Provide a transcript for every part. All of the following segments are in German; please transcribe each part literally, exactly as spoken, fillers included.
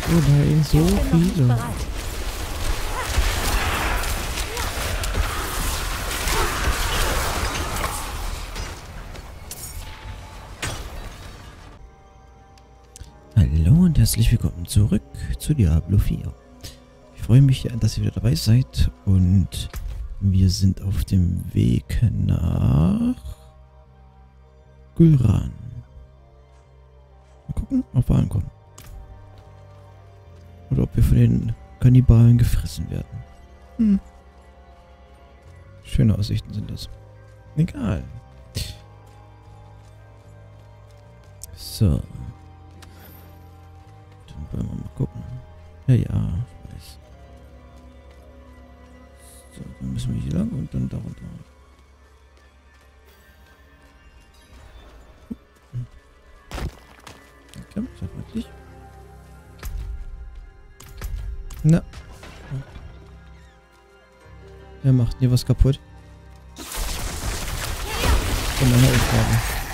Oh nein, so Ich bin noch nicht viele. bereit. Hallo und herzlich willkommen zurück zu Diablo vier. Ich freue mich, dass ihr wieder dabei seid und wir sind auf dem Weg nach Gul'ran. Mal gucken, ob wir ankommen. Oder ob wir von den Kannibalen gefressen werden. Hm. Schöne Aussichten sind das. Egal. So. Dann wollen wir mal gucken. Ja, ja, ich weiß. So, dann müssen wir hier lang und dann da runter. Okay, sehr freundlich. Na. Wer macht hier was kaputt? Von meiner Aufgabe.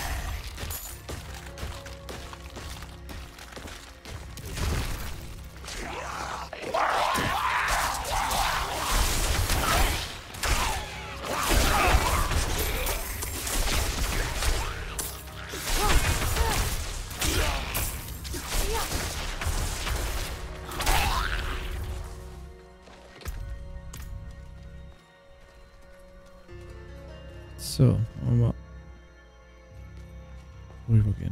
So, wollen wir rübergehen.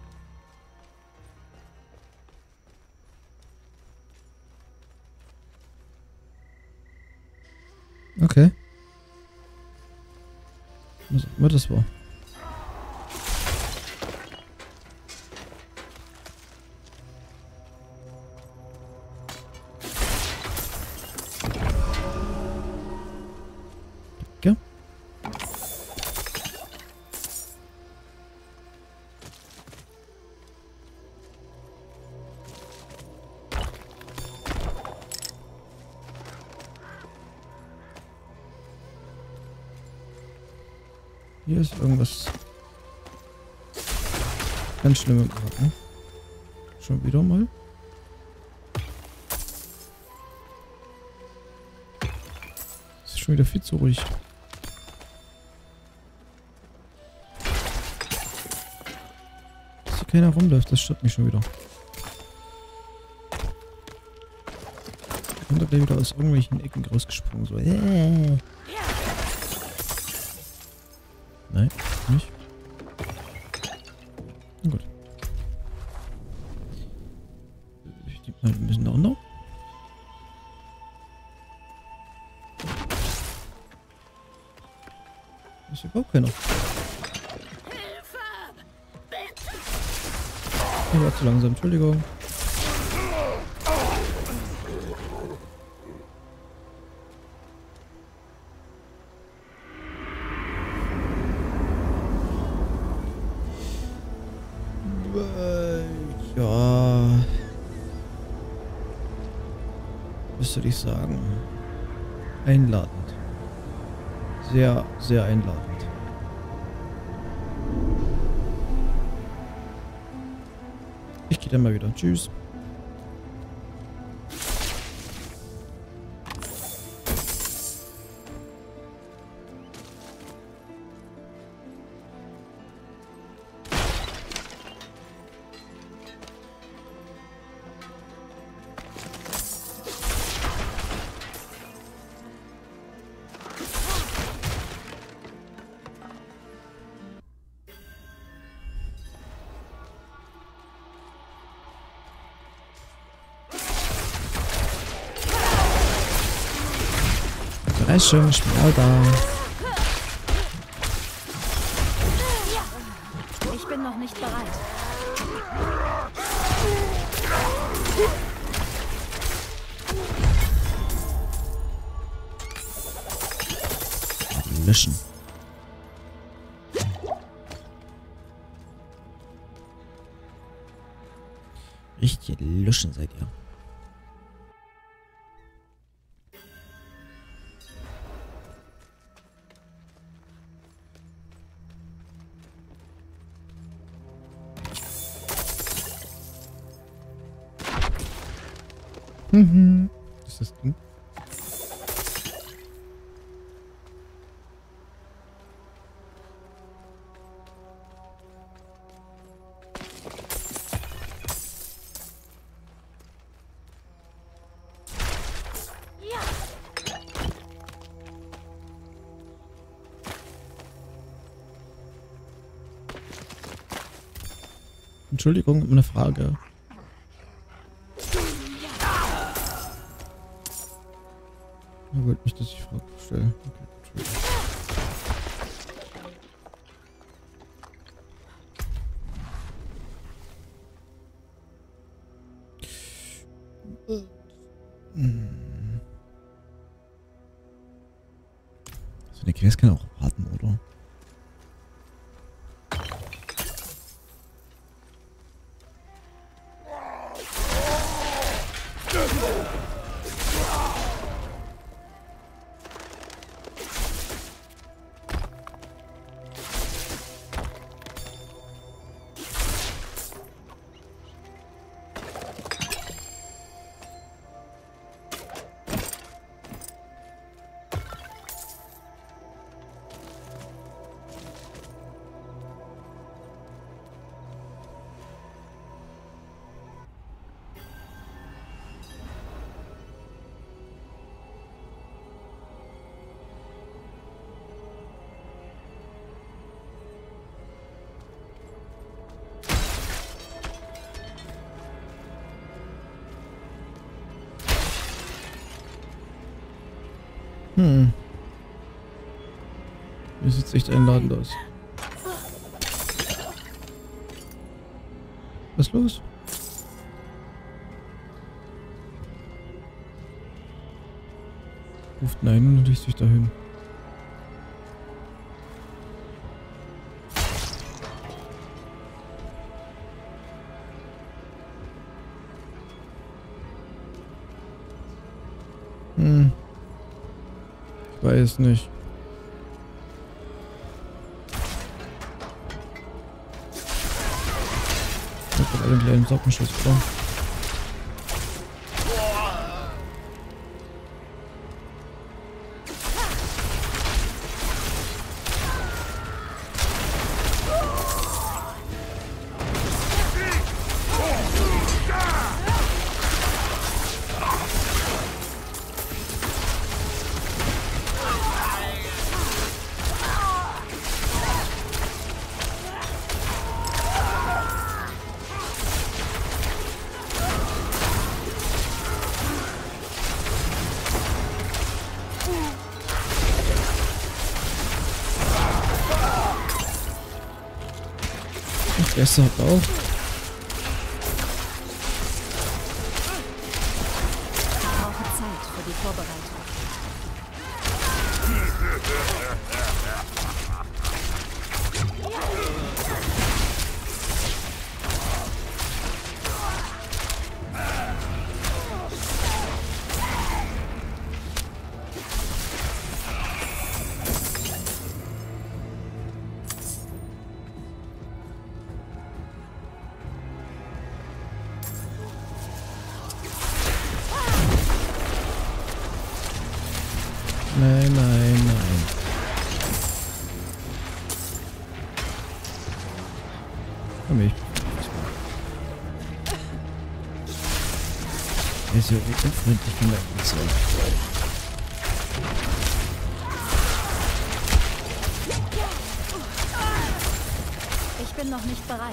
Okay. Was auch immer das war. Ja. Hier ist irgendwas ganz Schlimmes. Ne? Schon wieder mal. Es ist schon wieder viel zu ruhig. Dass hier keiner rumläuft, das stört mich schon wieder. Und da wieder aus irgendwelchen Ecken rausgesprungen. So. Äh. Nein, nicht. Na gut. Ich denke mal, wir müssen da runter. Das ist überhaupt keiner. Ich war zu langsam, Entschuldigung. Ja. Was soll ich sagen? Einladend. Sehr, sehr einladend. Ich gehe dann mal wieder. Tschüss. Weiß schon, ich bin auch da. Ich bin noch nicht bereit. Löschen. Richtig löschen seid ihr. Mhm. Das ist das Ding. Entschuldigung, eine Frage. Er wollte nicht, dass ich Fragen stelle. Okay, Entschuldigung. Hm. So eine Käse kann auch warten, oder? Hm. Hier sieht echt einladend aus. Was ist los? Ruft nein und liegt sich dahin. Hm. Ich weiß nicht. Ich hab gerade einen kleinen Sockenschuss vor. Der erste hat auch. Ich brauche Zeit für die Vorbereitung. Nein, nein, nein. Komm ich. Er ist ja unfreundlich von der Insel. Ich bin noch nicht bereit.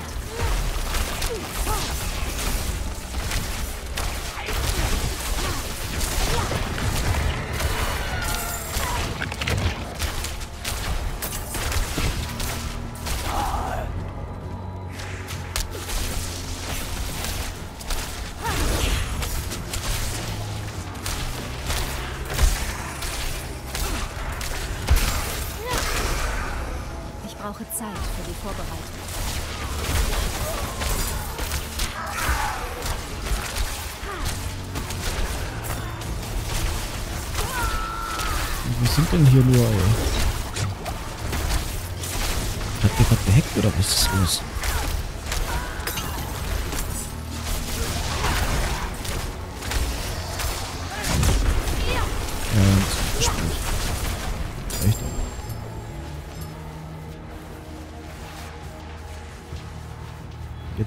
Ich brauche Zeit für die Vorbereitung. Wir sind denn hier nur, ey? Hat der gerade gehackt oder was ist los?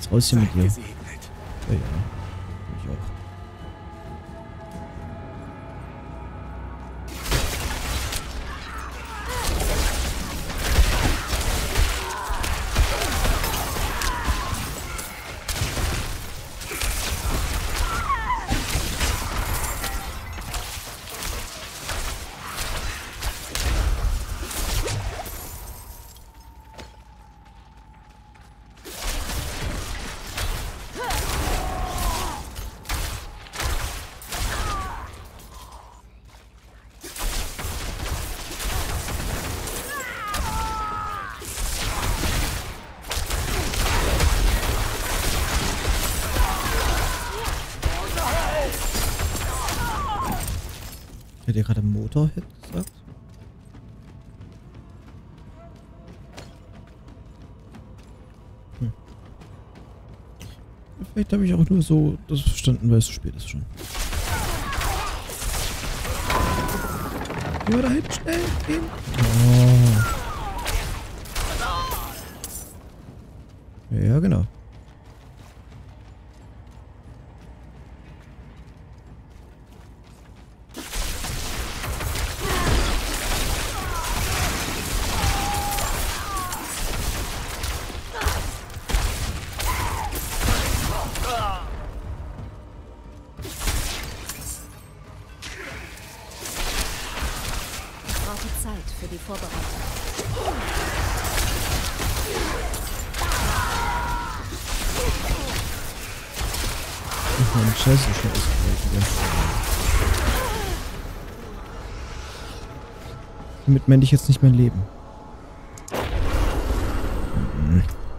Jetzt raus hier mit dir. Ja, ja. Ich auch. Hat ihr gerade Motorhead gesagt? Hm. Vielleicht habe ich auch nur so das verstanden, weil es zu spät ist schon. Ja, da hinten schnell gehen. Oh. Ja, genau. Zeit für die Vorbereitung. Ich meine, Scheiße, schon ausgewählt. Damit meine ich jetzt nicht mein Leben. Mhm.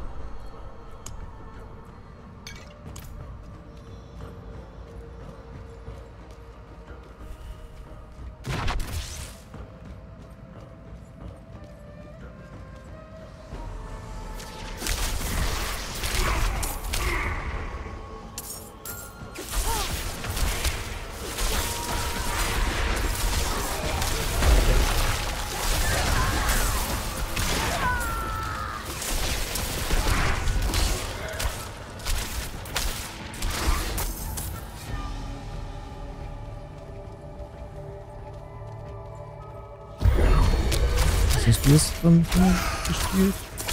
Hast du es dran gespielt?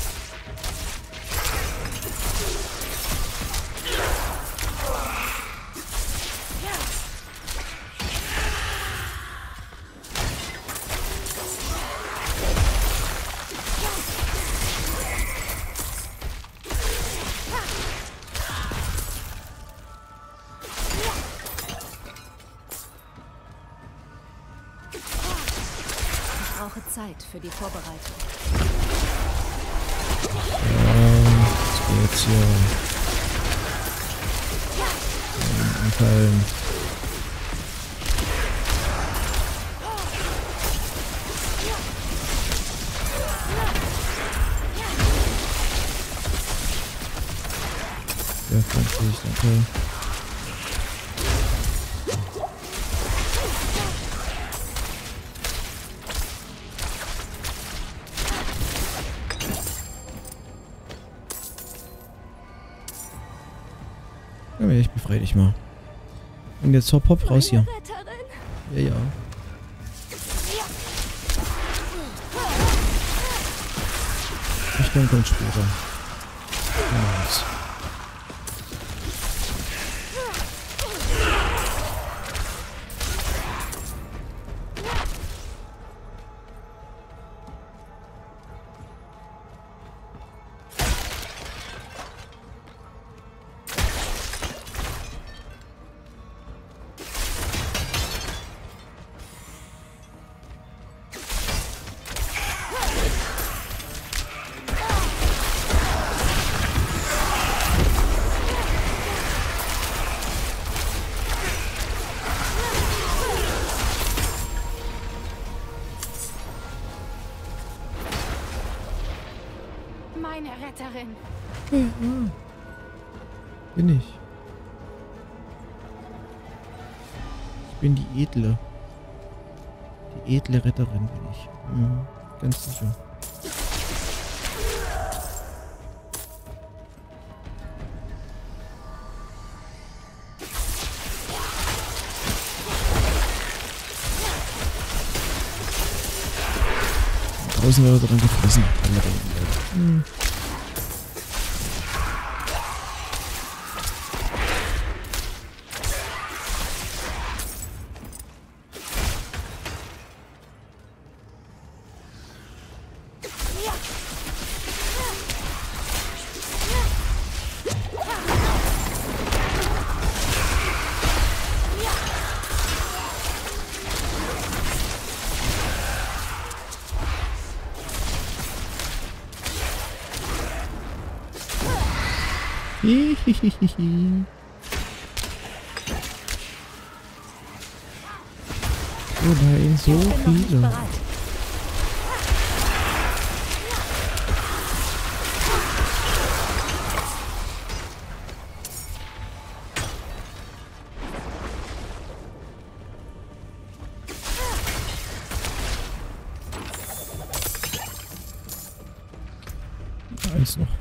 Ich brauche Zeit für die Vorbereitung. Ja, das geht jetzt hier. Anfallen. Sehr freundlich, danke. Ja, ich befreie dich mal. Und jetzt hopp hopp raus hier. Ja, ja. Ich denke, kommt später. Nice. Meine Retterin. Ja, bin ich. Ich bin die Edle. Die edle Retterin bin ich. Mhm, ganz sicher. draußen wird er dann gefressen. Hm. Hihihihi. Oh nein, so viele. Eins noch.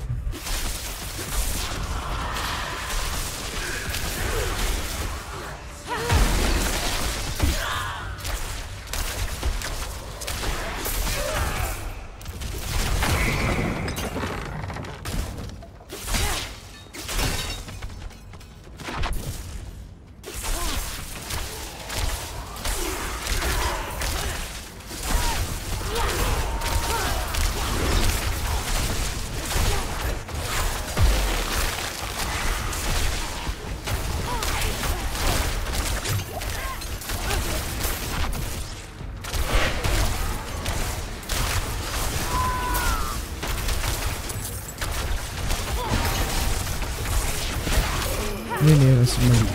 Nee, nee, das ist immer gut.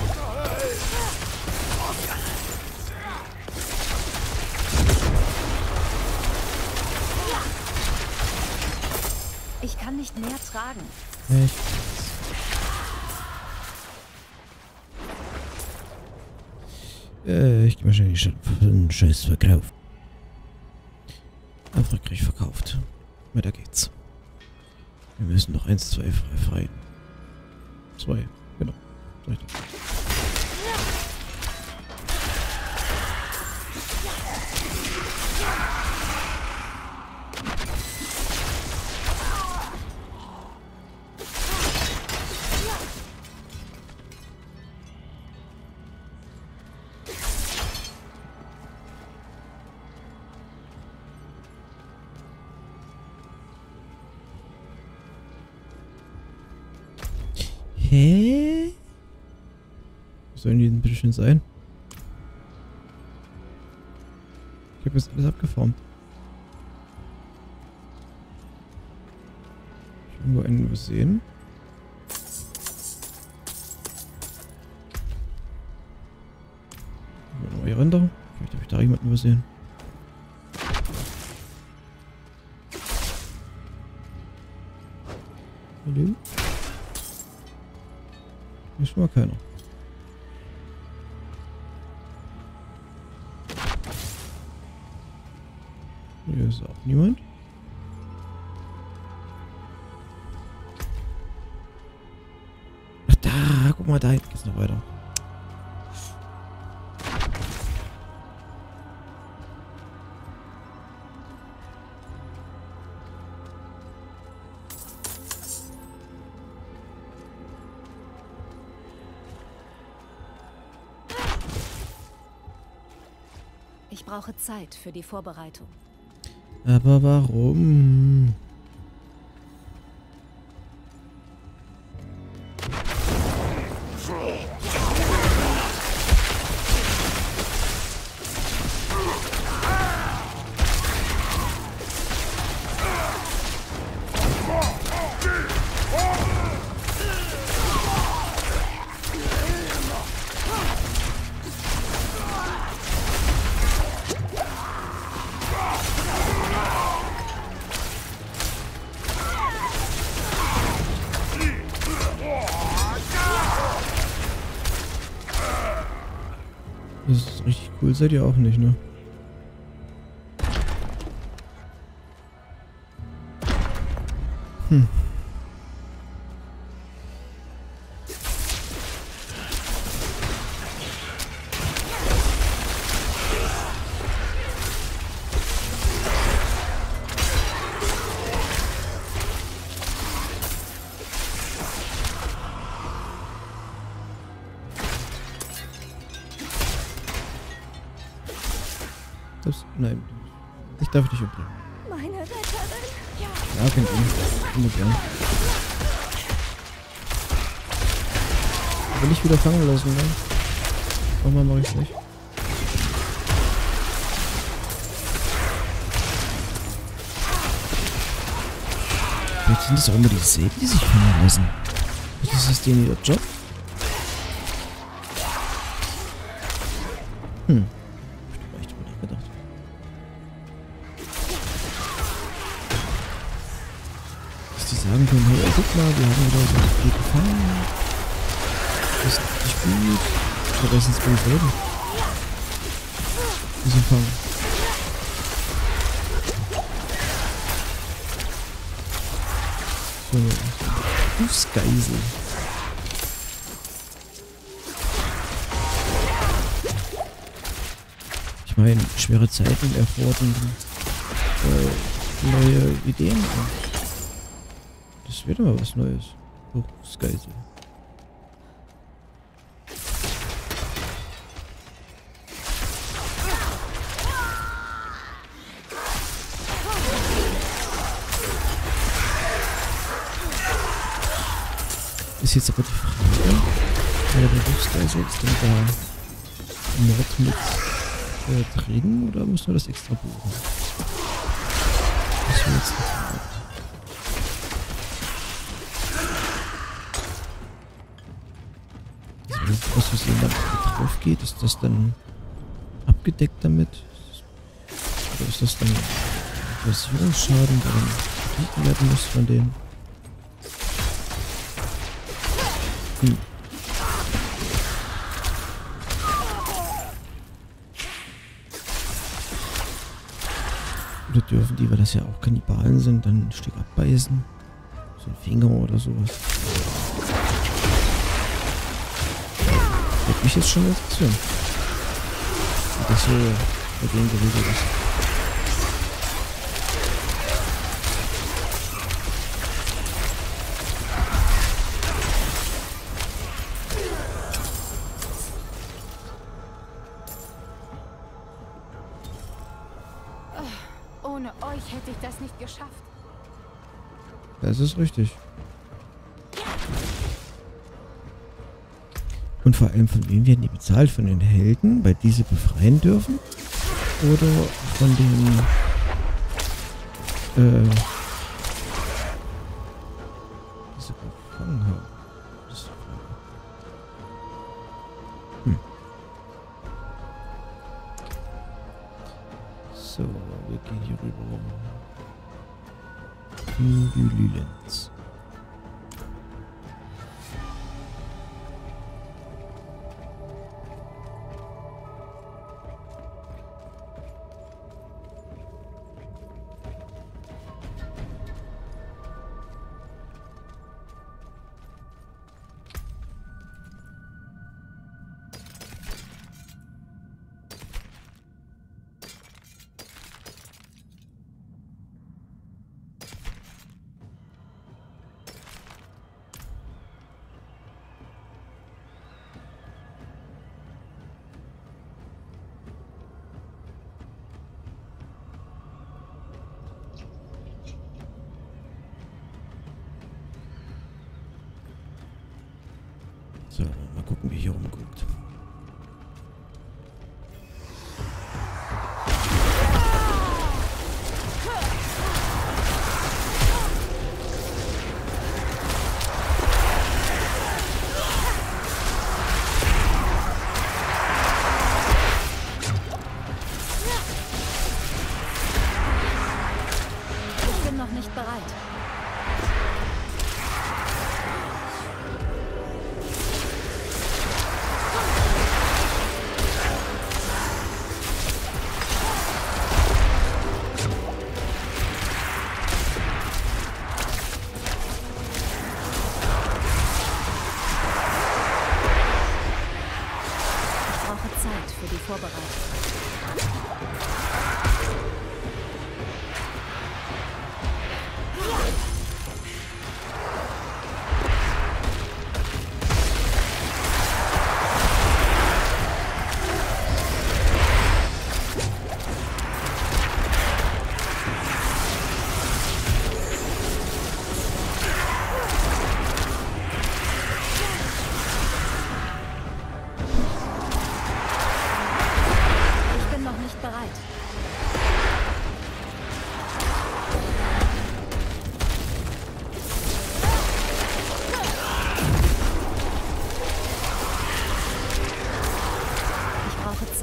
Ich kann nicht mehr tragen. Echt? Äh, ich geh wahrscheinlich schon einen Scheiß verkauft. Erfolgreich verkauft. Weiter geht's. Wir müssen noch eins, zwei frei frei. Zwei, genau. Richtig. Hä? Was sollen die denn bitte schön sein? Ich habe jetzt alles abgeformt. Ich habe irgendwo einen übersehen. Neue Ränder. Vielleicht habe ich da jemanden übersehen. Hallo? Hier ist schon mal keiner. Hier ist auch niemand. Ach da, guck mal, da hinten geht's noch weiter. Ich brauche Zeit für die Vorbereitung. Aber warum? Das ist richtig cool, seid ihr auch nicht, ne? Hm. Das, nein. Ich darf dich umbringen. Meine Retterin. Ja. Ja, kennt ihn. Immer gern. Aber nicht wieder fangen lassen, ne? Nochmal mache ich nicht. Vielleicht sind es auch immer dieselben, die sich fangen lassen. Das ist denen ihr Job. Hm. Ich hab echt drüber nachgedacht. Dass die sagen können, hey, guck mal, wir haben wieder so viel gefangen. Das ist nicht gut. Vergessen es beim Leben. Wieso fangen? So, Fußgeisel. Ich meine, schwere Zeiten erfordern äh, neue Ideen. Das wird aber was Neues. Fußgeisel. Ist jetzt aber die Frage, wer der Berufsgeisel ist denn da Mord mit äh, drin oder muss man das extra buchen? Das wäre jetzt nicht also wenn es aus Versehen da drauf geht, ist das dann abgedeckt damit? Oder ist das dann Versicherungsschaden, der dann verglichen werden muss von denen? Hm. Oder dürfen die, weil das ja auch Kannibalen sind, dann ein Stück abbeißen? So ein Finger oder sowas. Würde mich jetzt schon interessieren. Wie das so bei denen geregelt ist. Ohne euch hätte ich das nicht geschafft. Das ist richtig. Und vor allem, von wem werden die bezahlt? Von den Helden, weil diese befreien dürfen? Oder von den äh, diese gefangen haben? Das ist die Frage. Hm. So, wir gehen hier rüber. Lülenz. So, mal gucken, wie hier rumguckt. Ich bin noch nicht bereit. Zeit für die Vorbereitung.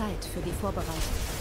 Zeit für die Vorbereitung.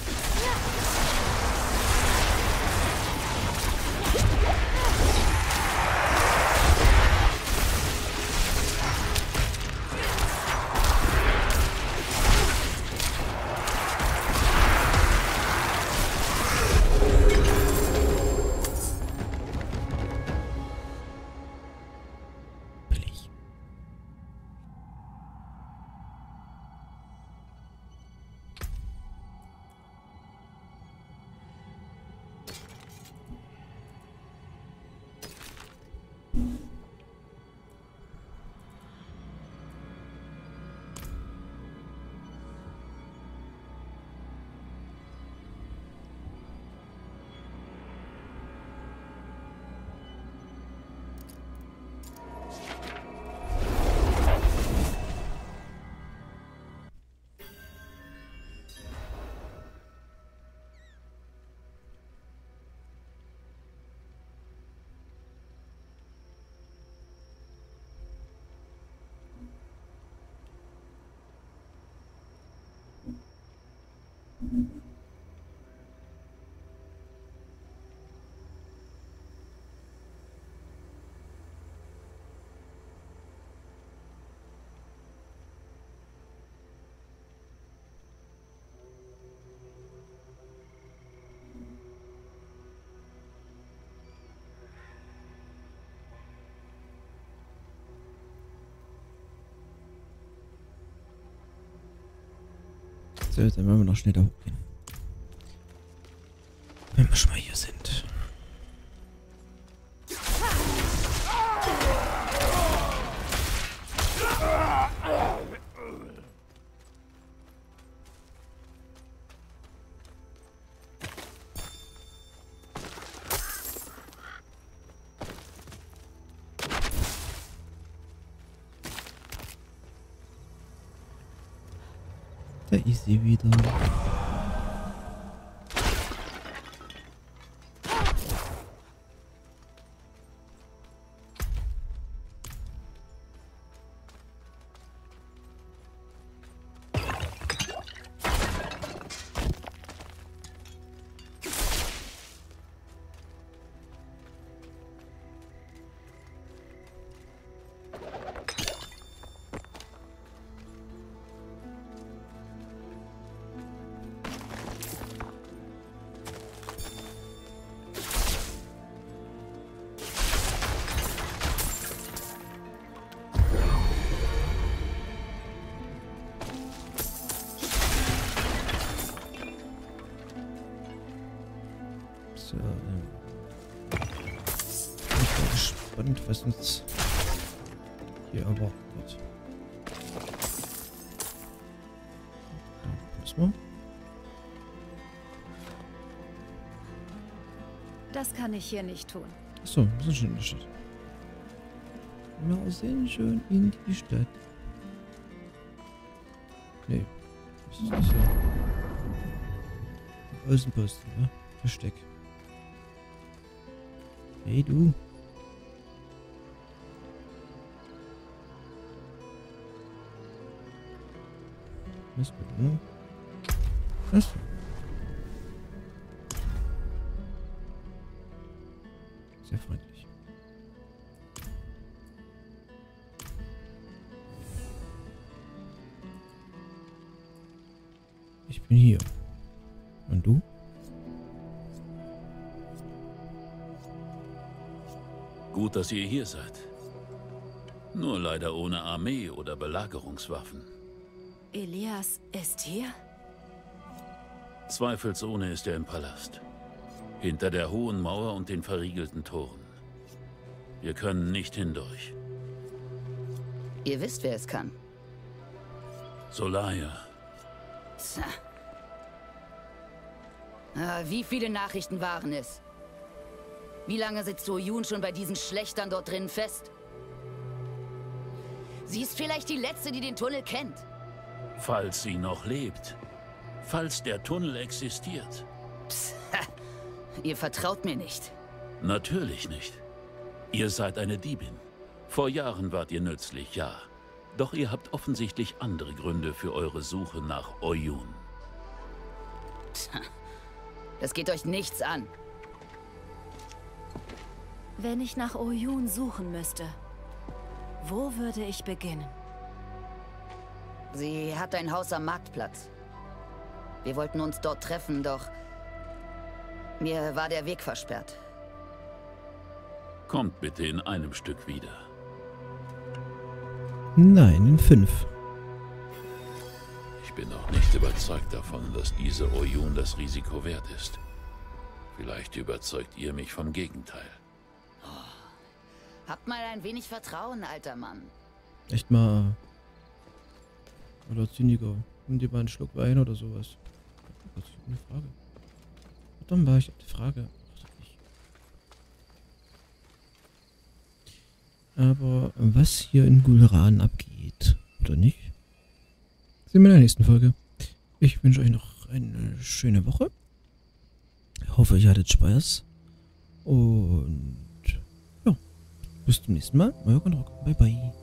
So, dann wollen wir noch schneller hochgehen. Wenn wir schon mal hier sind. Da ist sie wieder. So, ähm. Ich bin gespannt, was uns hier erwartet. Da müssen wir. Das kann ich hier nicht tun. Achso, wir sind schon in der Stadt. Wir sind schon in die Stadt. Nee, das ist nicht so. Außenposten, ne? Versteck. Hey du. Das ist gut, ne? Was? Sehr freundlich. Ich bin hier. Und du? Gut, dass ihr hier seid. Nur leider ohne Armee oder Belagerungswaffen. Elias ist hier? Zweifelsohne ist er im Palast. Hinter der hohen Mauer und den verriegelten Toren. Wir können nicht hindurch. Ihr wisst, wer es kann. Solaya. Tja. Ah, wie viele Nachrichten waren es? Wie lange sitzt Oyun schon bei diesen Schlechtern dort drinnen fest? Sie ist vielleicht die Letzte, die den Tunnel kennt. Falls sie noch lebt. Falls der Tunnel existiert. Psst, ihr vertraut mir nicht. Natürlich nicht. Ihr seid eine Diebin. Vor Jahren wart ihr nützlich, ja. Doch ihr habt offensichtlich andere Gründe für eure Suche nach Oyun. Das geht euch nichts an. Wenn ich nach Oyun suchen müsste, wo würde ich beginnen? Sie hat ein Haus am Marktplatz. Wir wollten uns dort treffen, doch mir war der Weg versperrt. Kommt bitte in einem Stück wieder. Nein, in fünf. Ich bin noch nicht überzeugt davon, dass diese Oyun das Risiko wert ist. Vielleicht überzeugt ihr mich vom Gegenteil. Oh. Habt mal ein wenig Vertrauen, alter Mann. Echt mal. Oder Zyniker. Nimm dir mal einen Schluck Wein oder sowas. Das ist eine Frage. Dann war ich auf die Frage. Aber was hier in Gulran abgeht, oder nicht? Sehen wir in der nächsten Folge. Ich wünsche euch noch eine schöne Woche. Ich hoffe, ihr hattet Spaß. Und ja, bis zum nächsten Mal. Euer Gondrock. Bye bye.